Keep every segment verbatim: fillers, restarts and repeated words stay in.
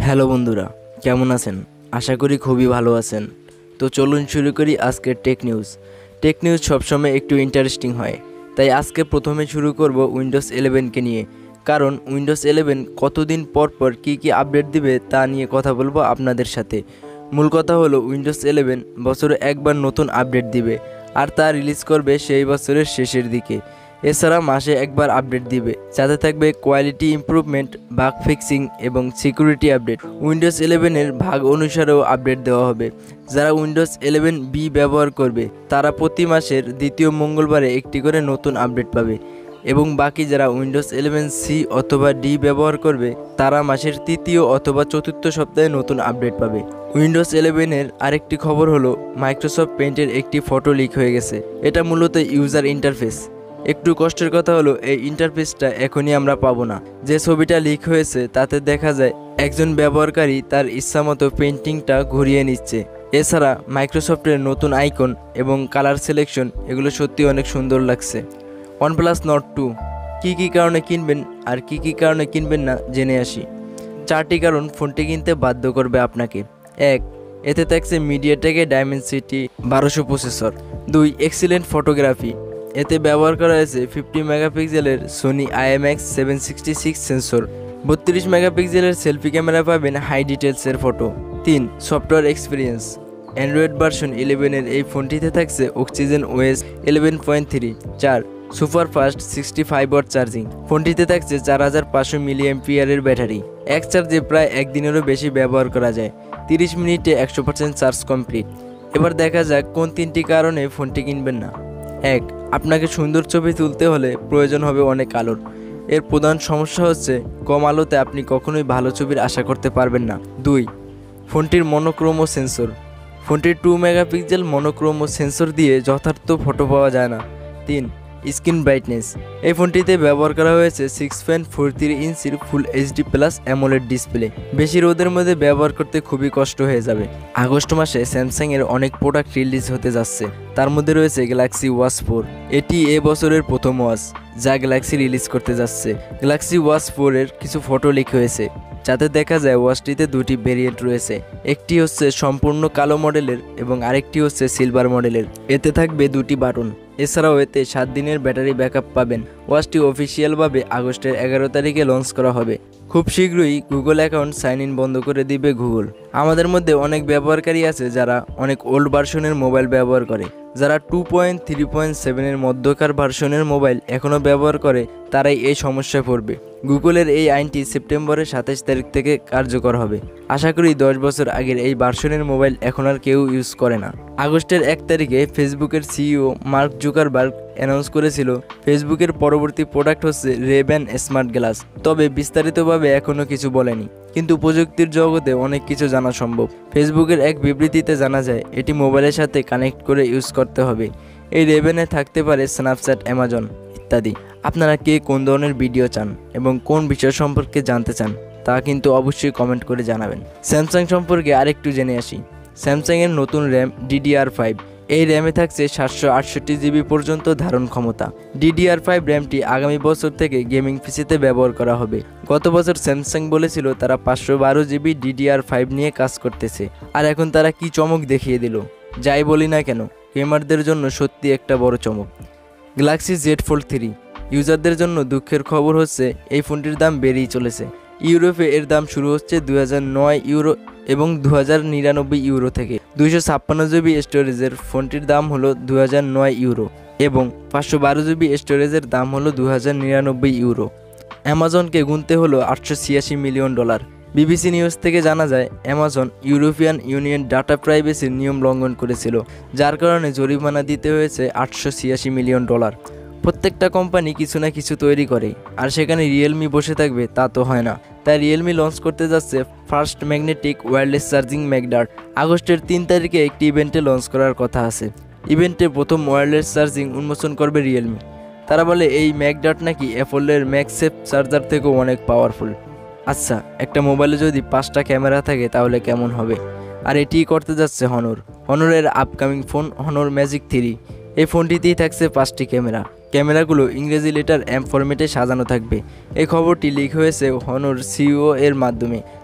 Hello বন্ধুরা, কেমন আছেন? আশা করি খুবই ভালো আছেন। তো চলুন শুরু করি আজকের টেক নিউজ। টেক নিউজ সবসময় একটু ইন্টারেস্টিং হয়, তাই আজকে প্রথমে শুরু করব উইন্ডোজ ইলেভেনকে নিয়ে। কারণ উইন্ডোজ ইলেভেন কতদিন পর পর কী কী আপডেট দিবে তা নিয়ে কথা বলবো আপনাদের সাথে। মূল কথা হলো উইন্ডোজ ইলেভেন বছরে একবার নতুন আপডেট দিবে, আর তা রিলিজ করবে সেই বছরের শেষের দিকে। এছাড়া মাসে একবার আপডেট দিবে, যাতে থাকবে কোয়ালিটি ইমপ্রুভমেন্ট, বাগ ফিক্সিং এবং সিকিউরিটি আপডেট। উইন্ডোজ ইলেভেনের ভাগ অনুসারেও আপডেট দেওয়া হবে। যারা উইন্ডোজ ইলেভেন বি ব্যবহার করবে তারা প্রতি মাসের দ্বিতীয় মঙ্গলবারে একটি করে নতুন আপডেট পাবে, এবং বাকি যারা উইন্ডোজ ইলেভেন সি অথবা ডি ব্যবহার করবে তারা মাসের তৃতীয় অথবা চতুর্থ সপ্তাহে নতুন আপডেট পাবে। উইন্ডোজ ইলেভেনের আরেকটি খবর হলো মাইক্রোসফট পেইন্টের একটি ফটো লিক হয়ে গেছে। এটা মূলত ইউজার ইন্টারফেস। একটু কষ্টের কথা হলো এই ইন্টারফেসটা এখনই আমরা পাবো না। যে ছবিটা লিক হয়েছে তাতে দেখা যায় একজন ব্যবহারকারী তার ইচ্ছামতো পেইন্টিংটা ঘুরিয়ে নিচ্ছে। এছাড়া মাইক্রোসফটের নতুন আইকন এবং কালার সিলেকশন এগুলো সত্যি অনেক সুন্দর লাগছে। ওয়ানপ্লাস নট টু কী কী কারণে কিনবেন আর কি কি কারণে কিনবেন না জেনে আসি। চারটি কারণ ফোনটি কিনতে বাধ্য করবে আপনাকে। এক, এতে থাকছে মিডিয়াটেকের ডায়মেনসিটি বারোশো প্রসেসর। দুই, এক্সিলেন্ট ফটোগ্রাফি। এতে ব্যবহার করা হয়েছে ফিফটি মেগাপিক্সেলের Sony IMX seven sixty six sensor. বত্রিশ মেগাপিক্সেলের সেলফি ক্যামেরা পাবেন হাই ডিটেলসের ফটো। তিন, সফটওয়্যার এক্সপিরিয়েন্স। অ্যান্ড্রয়েড ভার্সন ইলেভেনের এই ফোনটিতে থাকছে Oxygen OS eleven point three. চার, super fast sixty five watt charging. ফোনটিতে থাকছে চার হাজার পাঁচশো মিলি অ্যাম্পিয়ারের ব্যাটারি। এক চার্জে প্রায় একদিনেরও বেশি ব্যবহার করা যায়। তিরিশ মিনিটে একশো পার্সেন্ট চার্জ কমপ্লিট। এবার দেখা যাক কোন তিনটি কারণে ফোনটি কিনবেন না। এক, আপনাকে সুন্দর ছবি তুলতে হলে প্রয়োজন হবে অনেক আলোর। এর প্রধান সমস্যা হচ্ছে কম আলোতে আপনি কখনোই ভালো ছবির আশা করতে পারবেন না। দুই, ফোনটির মনোক্রোমো সেন্সর। ফোনটির টু মেগাপিক্সেল মনোক্রোমো সেন্সর দিয়ে যথার্থ ফটো পাওয়া যায় না। তিন, স্ক্রিন ব্রাইটনেস। এই ফোনটিতে ব্যবহার করা হয়েছে সিক্স পয়েন্ট ফোর থ্রি ইঞ্চির full HD plus AMOLED display. বেশি রোদের মধ্যে ব্যবহার করতে খুবই কষ্ট হয়ে যাবে। আগস্ট মাসে স্যামসাং এর অনেক প্রোডাক্ট রিলিজ হতে যাচ্ছে, তার মধ্যে রয়েছে গ্যালাক্সি ওয়াচ ফোর। এটি এ বছরের প্রথম ওয়াচ যা গ্যালাক্সি রিলিজ করতে যাচ্ছে। গ্যালাক্সি ওয়াচ ফোর এর কিছু ফটো লিক হয়েছে, যাতে দেখা যায় ওয়াচটিতে দুটি ভেরিয়েন্ট রয়েছে। একটি হচ্ছে সম্পূর্ণ কালো মডেলের এবং আরেকটি হচ্ছে সিলভার মডেলের। এতে থাকবে দুটি বাটন। এছাড়াও এতে সাত দিনের ব্যাটারি ব্যাকআপ পাবেন। ওয়াচটি অফিসিয়ালভাবে আগস্টের এগারো তারিখে লঞ্চ করা হবে। খুব শীঘ্রই গুগল অ্যাকাউন্ট সাইন ইন বন্ধ করে দিবে গুগল। আমাদের মধ্যে অনেক ব্যবহারকারী আছে যারা অনেক ওল্ড ভার্সনের মোবাইল ব্যবহার করে। যারা টু পয়েন্ট থ্রি পয়েন্ট সেভেনের মধ্যকার ভার্সনের মোবাইল এখনও ব্যবহার করে তারাই এই সমস্যায় পড়বে। গুগলের এই আইনটি সেপ্টেম্বরের সাতাশ তারিখ থেকে কার্যকর হবে। আশা করি দশ বছর আগের এই ভার্সনের মোবাইল এখন আর কেউ ইউজ করে না। আগস্টের এক তারিখে ফেসবুকের সিইও মার্ক জুকারবার্গ অ্যানাউন্স করেছিল ফেসবুকের পরবর্তী প্রোডাক্ট হচ্ছে রে-ব্যান স্মার্ট গ্লাস। তবে বিস্তারিতভাবে এখনও কিছু বলেনি, কিন্তু প্রযুক্তির জগতে অনেক কিছু জানা সম্ভব। ফেসবুকের এক বিবৃতিতে জানা যায় এটি মোবাইলের সাথে কানেক্ট করে ইউজ করতে হবে। এই রে-ব্যানে থাকতে পারে স্ন্যাপচ্যাট, অ্যামাজন ইত্যাদি। আপনারা কে কোন ধরনের ভিডিও চান এবং কোন বিষয় সম্পর্কে জানতে চান তা কিন্তু অবশ্যই কমেন্ট করে জানাবেন। স্যামসাং সম্পর্কে আরেকটু জেনে আসি। স্যামসাংয়ের নতুন র্যাম ডিডিআর ফাইভ। এই র্যামে থাকছে সাতশো আটষট্টি জিবি পর্যন্ত ধারণ ক্ষমতা। ডিডিআর ফাইভ র্যামটি আগামী বছর থেকে গেমিং পিসিতে ব্যবহার করা হবে। গত বছর স্যামসাং বলেছিল তারা পাঁচশো বারো জিবি ডিডিআর ফাইভ নিয়ে কাজ করতেছে, আর এখন তারা কি চমক দেখিয়ে দিল। যাই বলি না কেন, গেমারদের জন্য সত্যি একটা বড় চমক। Galaxy Z Fold three. ইউজারদের জন্য দুঃখের খবর হচ্ছে এই ফোনটির দাম বেড়েই চলেছে। ইউরোপে এর দাম শুরু হচ্ছে দুই হাজার নয় ইউরো এবং দু হাজার নিরানব্বই ইউরো থেকে। দুইশো ছাপ্পান্ন জিবি স্টোরেজের ফোনটির দাম হলো দু হাজার নয় ইউরো এবং পাঁচশো বারো জিবি স্টোরেজের দাম হলো দু হাজার নিরানব্বই ইউরো। অ্যামাজনকে গুনতে হলো আটশো ছিয়াশি মিলিয়ন ডলার। বিবিসি নিউজ থেকে জানা যায় অ্যামাজন ইউরোপিয়ান ইউনিয়ন ডাটা প্রাইভেসির নিয়ম লঙ্ঘন করেছিল, যার কারণে জরিমানা দিতে হয়েছে আটশো ছিয়াশি মিলিয়ন ডলার। প্রত্যেকটা কোম্পানি কিছু না কিছু তৈরি করে, আর সেখানে রিয়েলমি বসে থাকবে তা তো হয় না। তাই রিয়েলমি লঞ্চ করতে যাচ্ছে first magnetic wireless charging MagDart. আগস্টের তিন তারিখে একটি ইভেন্টে লঞ্চ করার কথা আছে। ইভেন্টে প্রথম ওয়্যারলেস চার্জিং উন্মোচন করবে রিয়েলমি। তারা বলে এই ম্যাগডার্ট নাকি অ্যাপলের ম্যাগসেফ চার্জার থেকেও অনেক পাওয়ারফুল। আচ্ছা, একটা মোবাইলে যদি পাঁচটা ক্যামেরা থাকে তাহলে কেমন হবে? আর এটিই করতে যাচ্ছে হনর। হনরের upcoming phone Honor Magic three. এই ফোনটিতেই থাকছে পাঁচটি ক্যামেরা। ক্যামেরাগুলো ইংরেজি লেটার এম ফরম্যাটে সাজানো থাকবে। এই খবরটি লিক হয়েছে হনর সিইও এর মাধ্যমে,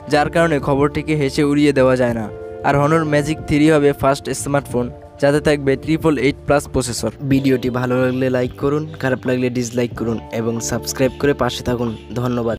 যার কারণে খবরটিকে হেসে উড়িয়ে দেওয়া যায় না। আর হনর ম্যাজিক থ্রি হবে ফার্স্ট স্মার্টফোন যাতে থাকবে ট্রিপল এইট প্লাস প্রসেসর। ভিডিওটি ভালো লাগলে লাইক করুন, খারাপ লাগলে ডিসলাইক করুন এবং সাবস্ক্রাইব করে পাশে থাকুন। ধন্যবাদ।